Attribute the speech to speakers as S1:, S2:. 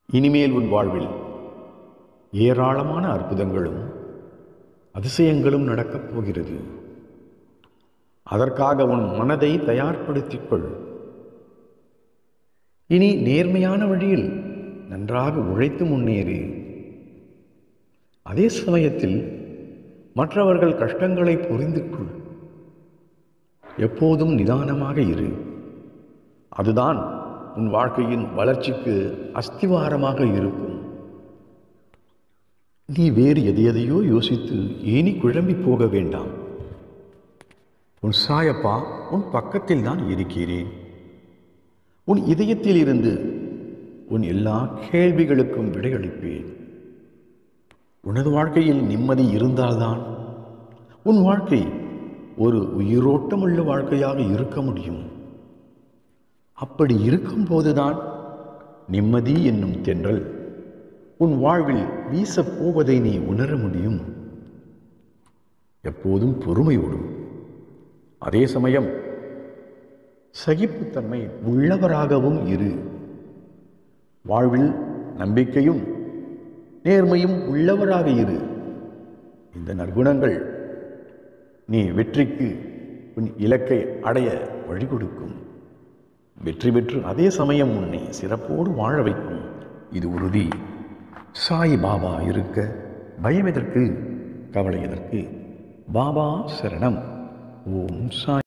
S1: இனிமேல் உன் வாழ்வில் ஏராளமான அற்புதங்களும் அதிசயங்களும் நடக்கப் போகிறது. அதற்காக உன் மனதை தயார்படுத்திக் கொள். இனி நேர்மையான வழியில் நன்றாக உழைத்து முன்னேறு. அதே சமயத்தில் மற்றவர்கள் கஷ்டங்களை புரிந்து கொள். எப்போதும் நிதானமாக இரு. அதுதான் உன் வாழ்க்கையின் வளர்ச்சிக்கு அஸ்திவாரமாக இருக்கும். நீ வேறு எதையோ யோசித்து ஏனி குழம்பி போக வேண்டாம். உன் சாயப்பா உன் பக்கத்தில் தான் இருக்கிறேன். உன் இதயத்தில் இருந்து உன் எல்லா கேள்விகளுக்கும் விடையளிப்பேன். உனது வாழ்க்கையில் நிம்மதி இருந்தால்தான் உன் வாழ்க்கை ஒரு உயிரோட்டமுள்ள வாழ்க்கையாக இருக்க முடியும். அப்படி இருக்கும்போதுதான் நிம்மதி என்னும் தென்றல் உன் வாழ்வில் வீசப் போவதை நீ உணர முடியும். எப்போதும் பொறுமையோடும் அதே சமயம் சகிப்புத்தன்மை உள்ளவராகவும் இரு. வாழ்வில் நம்பிக்கையும் நேர்மையும் உள்ளவராக இரு. இந்த நற்குணங்கள் நீ வெற்றிக்கு உன் இலக்கை அடைய வழி கொடுக்கும். வெற்றி பெற்று அதே சமயம் உன்னை சிறப்போடு வாழ வைக்கும். இது உறுதி. சாய் பாபா இருக்க பயம் எதற்கு, கவலை எதற்கு? பாபா சரணம். ஓம் சாய்.